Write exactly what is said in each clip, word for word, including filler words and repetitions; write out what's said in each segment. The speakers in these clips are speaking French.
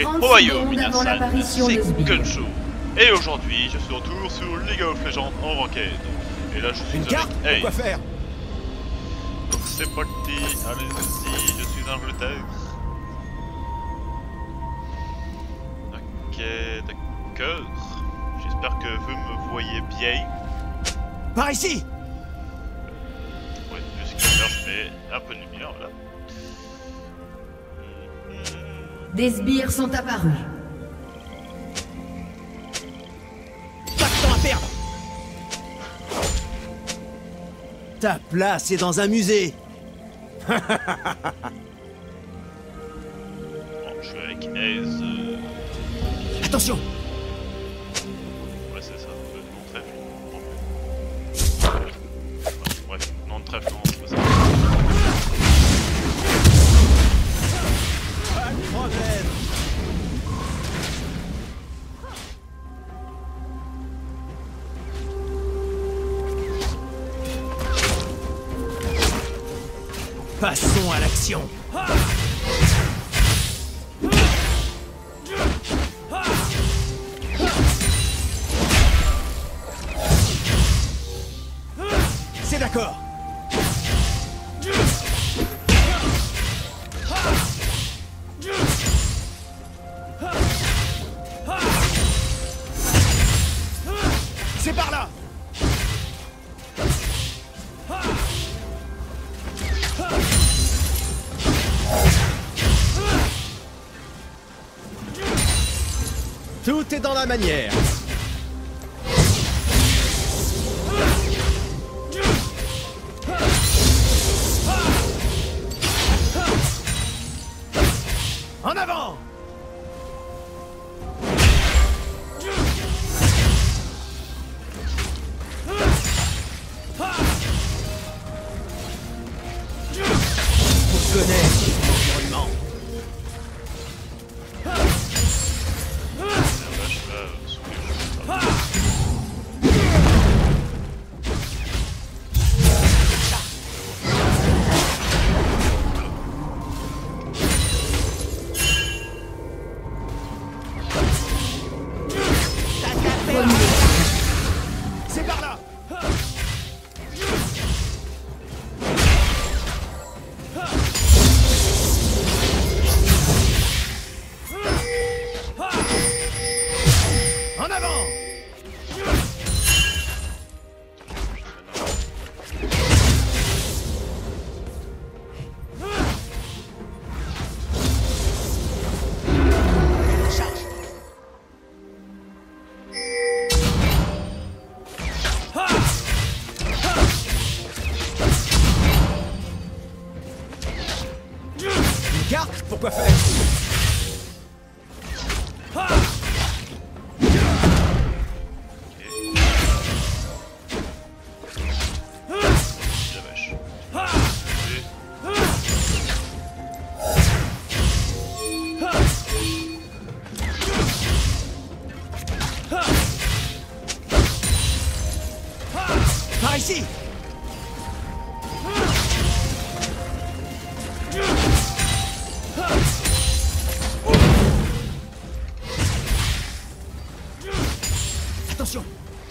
jouer trente au Royaume secondes avant Minasan, l'apparition c'est de Sbire. Gunshot. Et aujourd'hui, je suis de retour sur League of Legends en ranked. Et là, je suis Une avec carte? Ace. Quoi faire? Donc c'est parti, allez-y, je suis en Angleterre. Ok, d'accord. J'espère que vous me voyez bien. Par ici! Oui, jusqu'à là, je mets un peu de lumière là. Des sbires sont apparus. Pas de temps à perdre! Ta place est dans un musée! Bon, je suis avec Ace. Euh... Attention! Ouais, c'est ça, le nom de trèfle. Ouais, bref, nom de trèfle, non, c'est pas ça. Pas de problème! Passons à l'action! C'est d'accord! C'est par là! Tout est dans la manière. En avant! On connaît l'environnement. C'est par là! En avant! Charge! Une carte? Pourquoi faire? La vache. Par ici! Attention!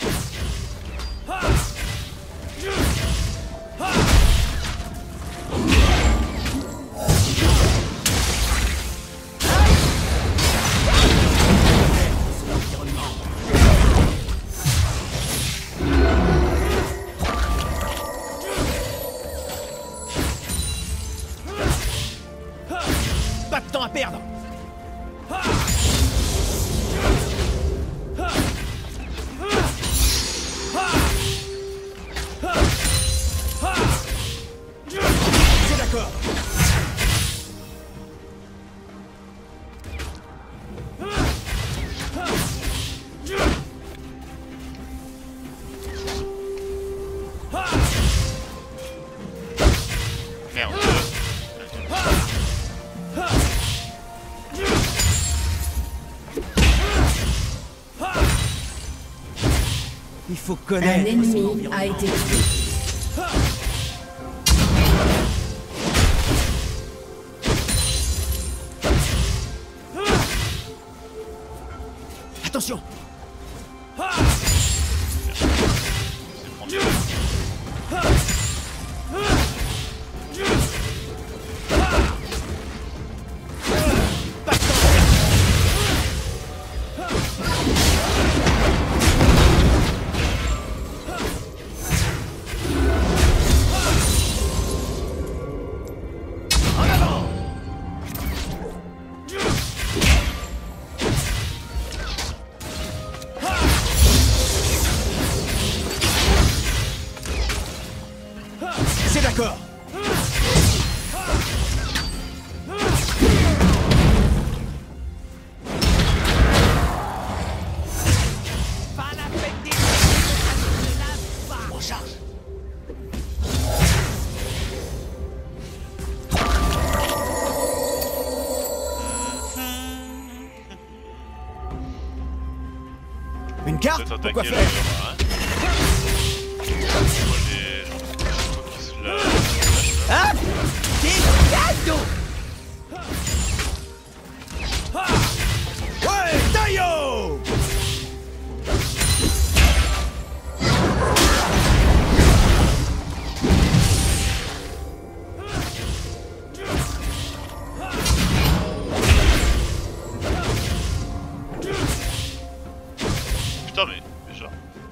Pas de temps à perdre! C'est d'accord! Merde. Il faut Un connaître son ennemi environnement. a été tué. Attention. Ah, C'est prendre le- pas de temps à perdre. En avant. C'est d'accord. En charge. Une carte? Peut-être Pourquoi attaquer faire? là, hein. Moi, les gens qui se lâchent. Hein? Des cadeaux. Ouais, Taio! Putain, mais déjà.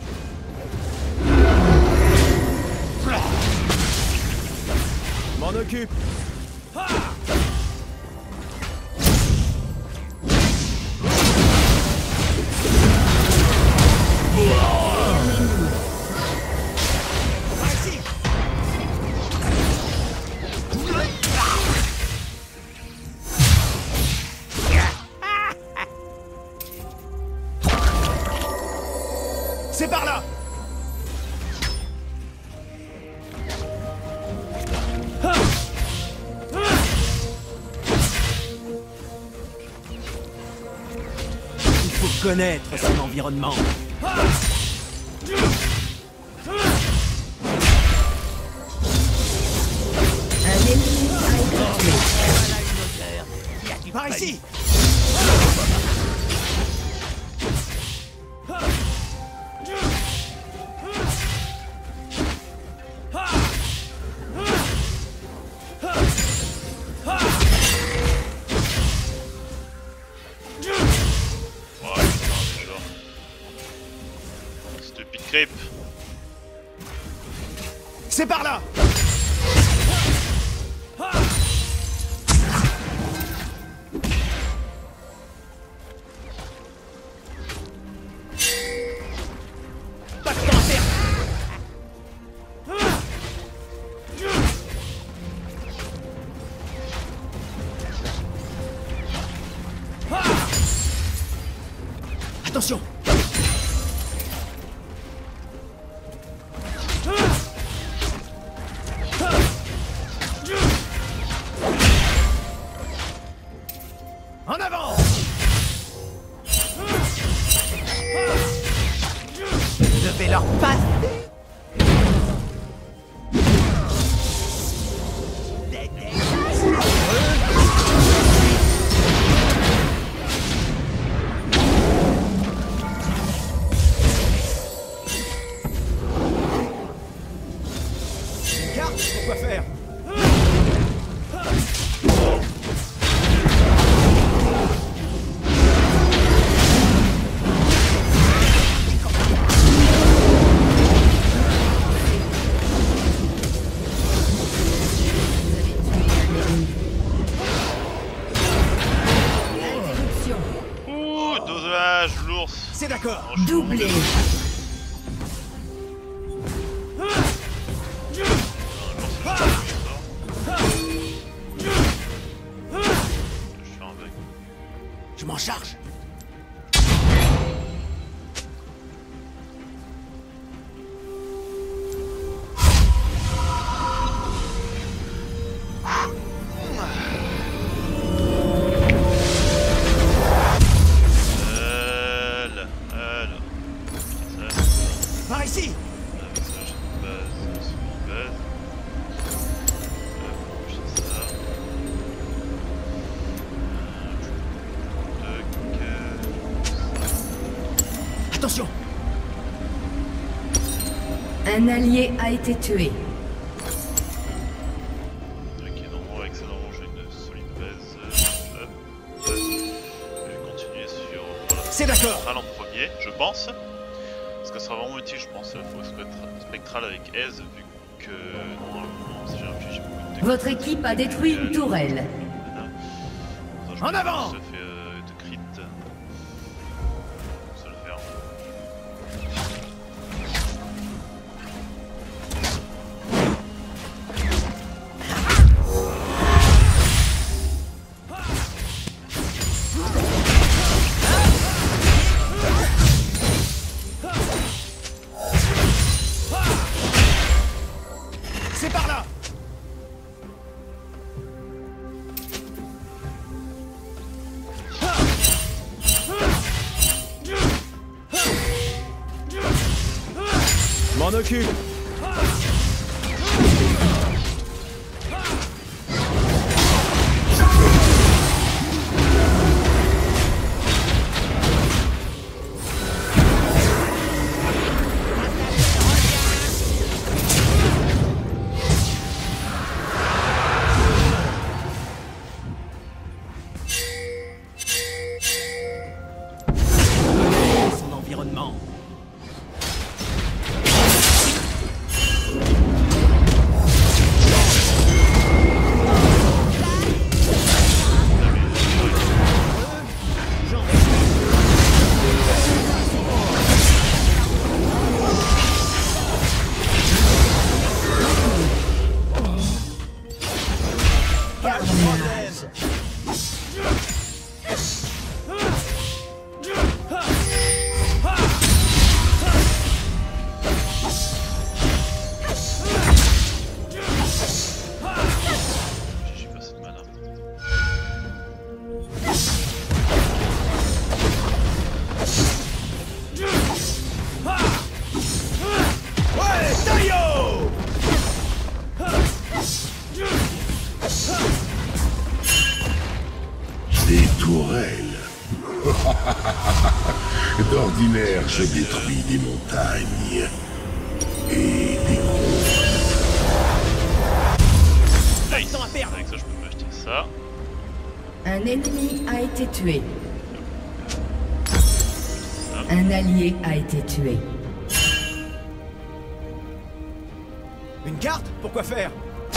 M'en occupe. Par ici. C'est par là. Il faut connaître son environnement. Un ennemi a été tué. Par ici. Ouais, putain, déjà. Stupid creep. C'est par là. Pas de temps à perdre. Attention. En avant. Je vais leur passer. Une carte? Pourquoi faire? Interruption. Ouh, dosage, l'ours. C'est d'accord. Franchement, Doublé. non, l'ours, c'est juste un peu bizarre. Je fais un bug. Je m'en charge. Elle, elle. Ça, Par ici. message de base, sur base. Hop, c'est ça. Tac. Attention! Un allié a été tué. Ok, non, excellent, j'ai une solide base. Euh, hop. Je vais continuer sur. Voilà. C'est d'accord! Spectral en premier, je pense. Parce que ça sera vraiment utile, je pense. Il faut Spectral avec Aise, vu que. Normalement, si j'ai un pied, j'ai beaucoup de techniques. Votre équipe a détruit une tourelle. En avant! Ça fait euh, de crit. Ça le faire. C'est par là! M'en occupe! Son environnement. J'ai pas assez de mana. Ouais, Taillot! Des tourelles. D'ordinaire, je détruis des montagnes et des grottes. Nice! Avec ça, je peux m'acheter ça. Un ennemi a été tué. Un allié a été tué. Une carte? Pourquoi faire?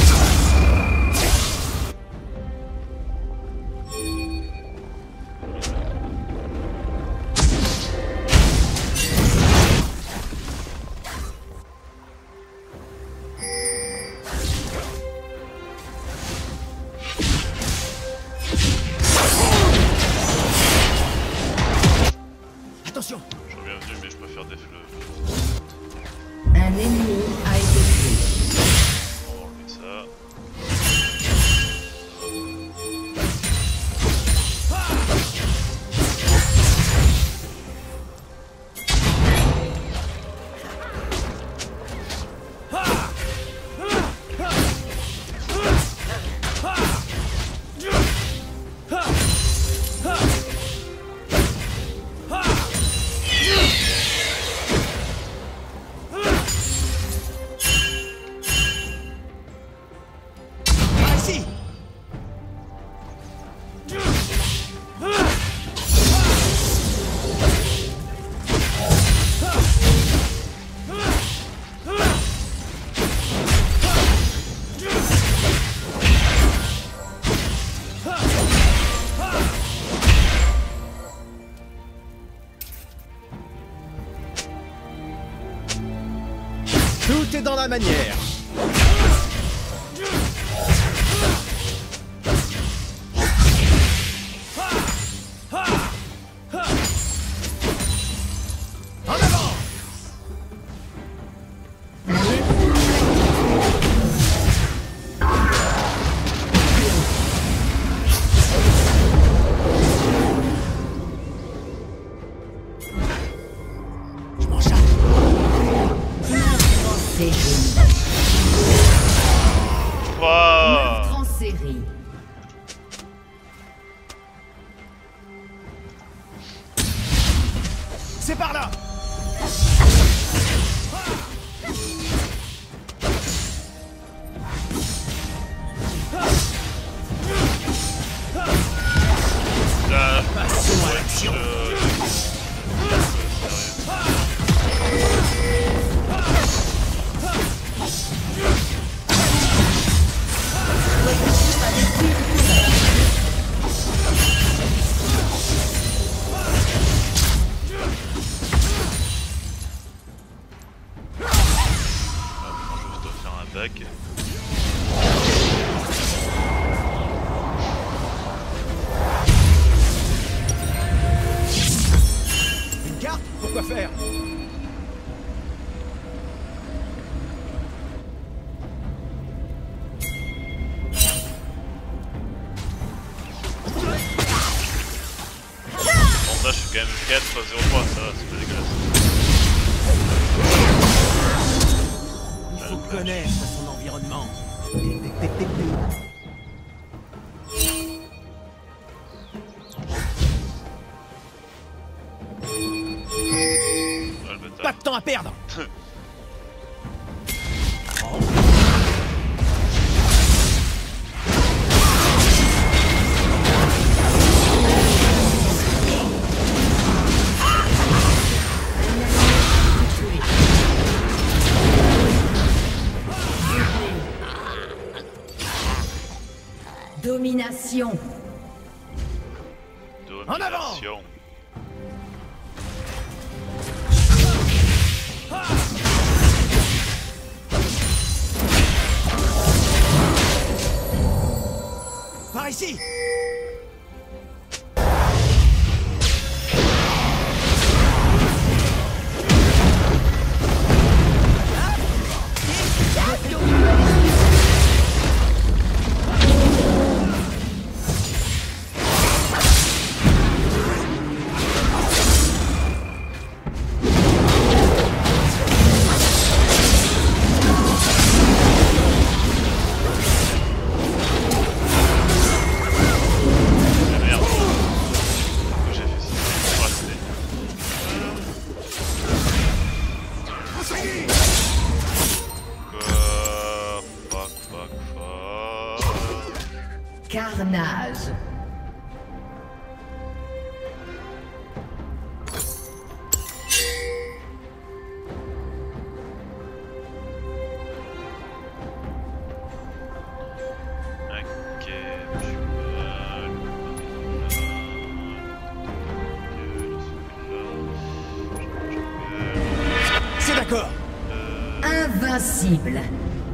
Attention! Je reviens venu, mais je préfère des fleuves. Un ennemi a été tué. On va enlever ça. Ah, ici! Tout est dans la manière. En avant! Je m'en charge. Série. Waouh! Meurtre en série. C'est par là! Attention. Euh... Back. Une carte? Pourquoi faire? Bon, là je suis quand même quatre zéro trois, ça va, c'est pas dégueulasse. Il faut connaître son environnement. Tic, tic, tic, tic, tic. Ouais, le bâtard. Pas de temps à perdre. Domination. En avant. Domination. Par ici. Carnage. C'est d'accord. Invincible.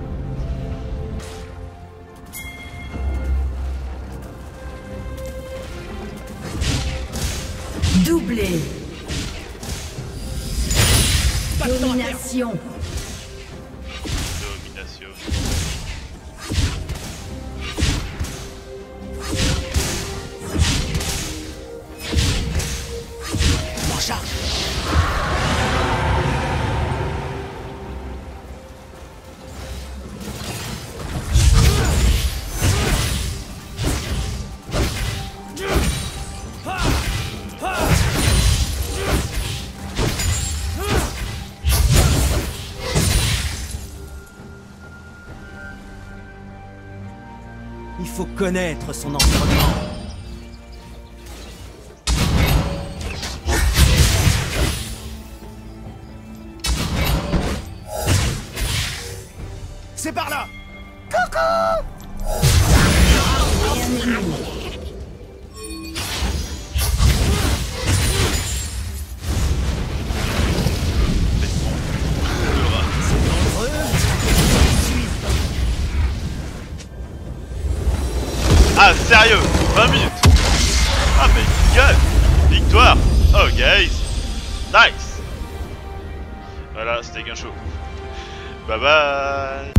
Doublé. Domination. Domination. En charge. Il faut connaître son environnement. C'est par là. Et un ennemi. Ah sérieux, vingt minutes. Ah mais gueule. Victoire. Oh guys. Nice. Voilà, c'était Gain Show. Bye bye.